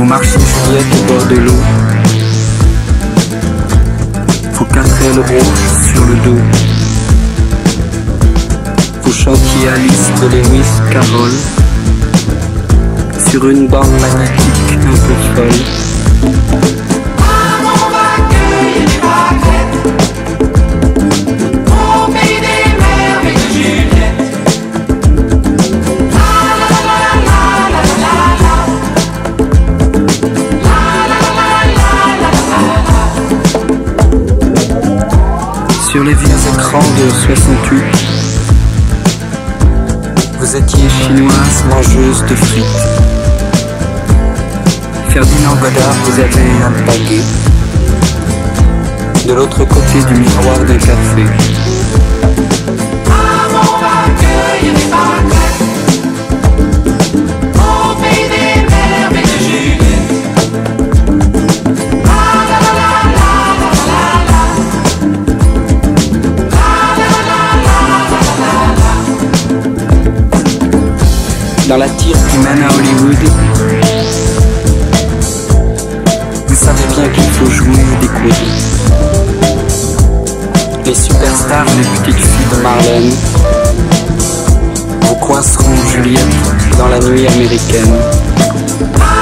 marcher Juliette au bord de l'eau. Vous 4 ailes rouges sur le dos. Vous chantiez Alice de Lewis Carroll sur une bande magnétique un peu folle. Sur les vieux écrans de 68, vous étiez chinoise mangeuse de frites. Ferdinand Godard vous avez un baguet de l'autre côté du miroir d'un café. Dans la tire qui mène à Hollywood, vous savez bien qu'il faut jouer des coudes. Les superstars, les petites filles de Marlène, vous coinceront Juliette dans la nuit américaine.